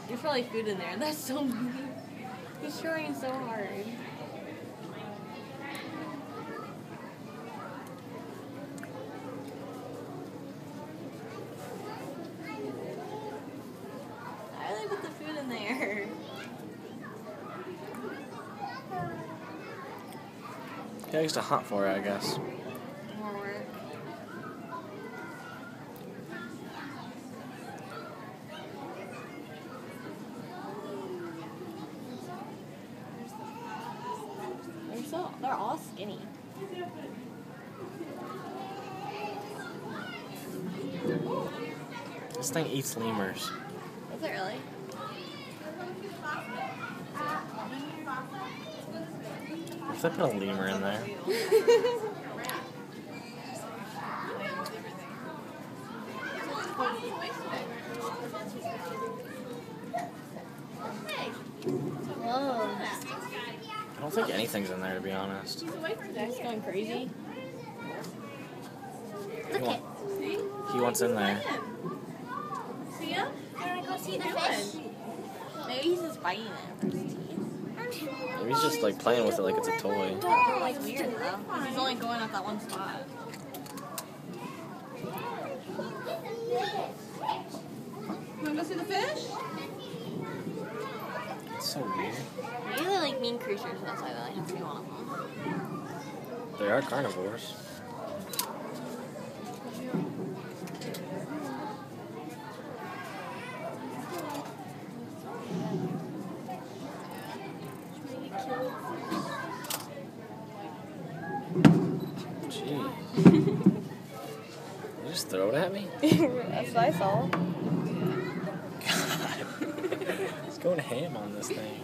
There's probably food in there. That's so mean. He's trying so hard. Why did they put the food in there? Yeah, I used to hunt for it, I guess. More work. They're all skinny. This thing eats lemurs. Is it really? If they put a lemur in there. Whoa. I don't think anything's in there, to be honest. That's going crazy. He wants in there. See him? You want to go see the fish? Maybe he's just biting it for his teeth. Maybe he's just like playing with it like it's a toy. Like weird though. 'Cause he's only going at that one spot. You want to go see the fish? It's so weird. Maybe they're like mean creatures, and that's why they like have to be one of them. They are carnivores. Gee. You just throw it at me? That's what I saw. God. He's going ham on this thing.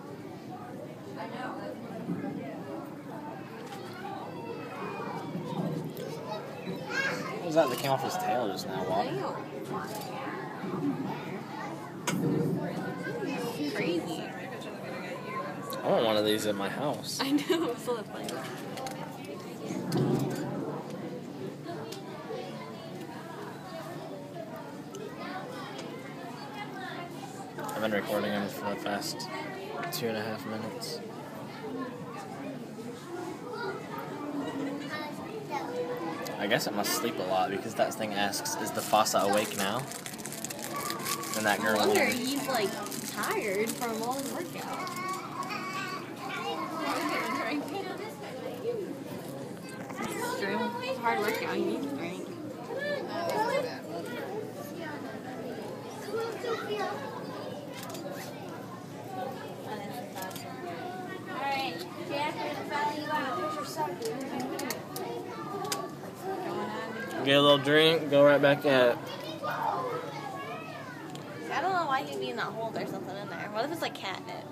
What was that that came off his tail just now? Water? Crazy. I want one of these at my house. I know, so that's funny. I've been recording him for the past 2.5 minutes. I guess it must sleep a lot because that thing asks, "Is the fossa awake now?" And that No girl. wonder he's like tired from all his workout. It's true. It's a hard workout. You need to drink. Alright, Jack, we're going to follow you out. Here's your supper. Get a little drink, go right back at it. I don't know why he'd be in that hole. There's something in there. What if it's like catnip?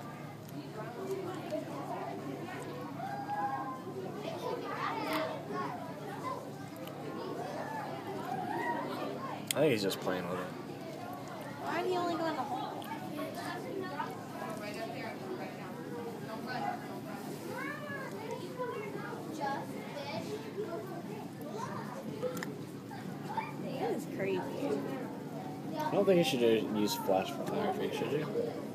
I think he's just playing with it. Why did he only go in the hole? That is crazy. I don't think you should use flash photography, should you?